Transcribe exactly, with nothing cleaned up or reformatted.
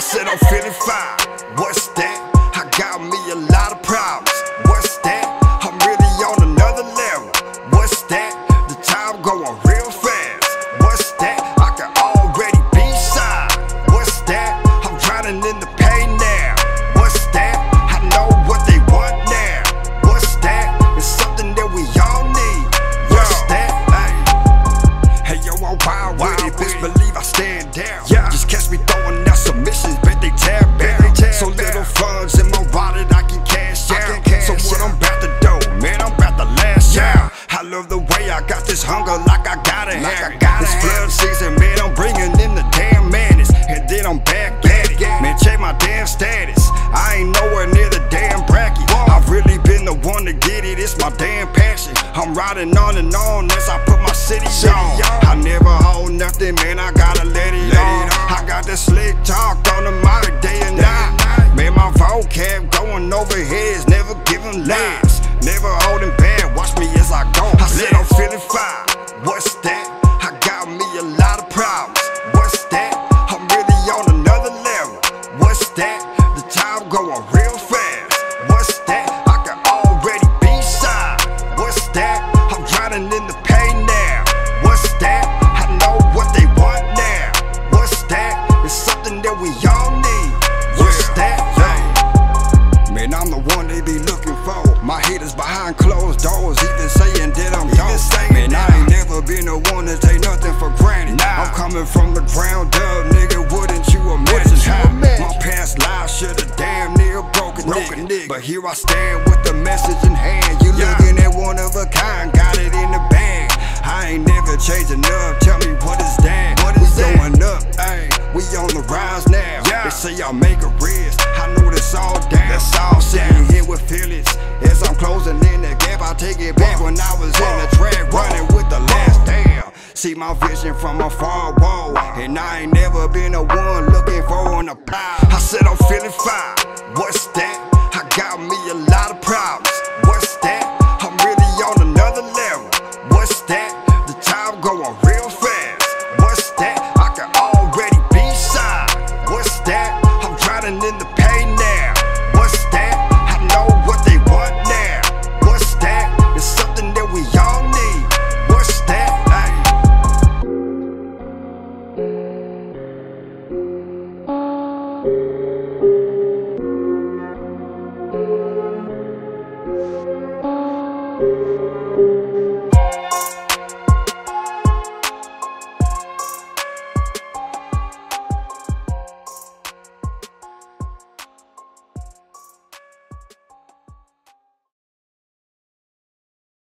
said I'm feeling fine. What's that? I got me a lot of problems. What's that? I'm really on another level. What's that? The time going real fast. What's that? I can already be side. What's that? I'm drowning in the pain now. What's that? I know what they want now. What's that? It's something that we all need. What's that? Hey, hey yo, I'm wild with it. Best believe I stand down. Yeah. Just catch me throwing out submissions, bet they tab out. So little funds in my wallet I can cash out. So what I'm about to do, man, I'm about to lash out. I love the way I got this hunger like I gotta have it. It's flood season, man, I'm bringing in the damn madness. And then I'm back at it, man, check my damn status. I ain't nowhere near the damn bracket. I've really been the one to get it, it's my damn passion. I'm riding on and on as I put my city on. I never hold nothing, man, I gotta let it on. I got the slick talk on the mic day and night. Man, my vocab going over heads, never giving legs, never holding back, watch me as I go. I said I'm feeling fine. What's that? I got me a lot of problems. What's that? I'm really on another level. What's that? The time going real fast. What's that? I can already be side. What's that? I'm drowning in the pain now. What's that? I know what they want now. What's that? It's something that we all need. What's that? Man, I'm the one they be looking for. My haters behind closed doors, even saying that I'm dope. Man, I ain't never been the one to take nothing for granted. I'm coming from the ground up, nigga, wouldn't you imagine how my past life should've damn near broken nigga. But here I stand with the message in hand. You looking at one of a kind, got it in the bag. I ain't never changing up, tell me what is that? What is we going up, ayy, we on the rise now. They say I'll make a risk, I know this all down. That's all sitting here with feelings. As I'm closing in the gap, I take it back when I was in the track running with the last damn. See my vision from a far wall, and I ain't never been the one looking for an applause. I said I'm feeling fine. What's that? I got me a lot of problems. What's that? I'm really on another level. What's that? The time going real fast. What's that? I can already be side. What's that? I'm drowning in the pain now. What's that? I know what they want now. What's that? It's something that we all need. What's that? Hey.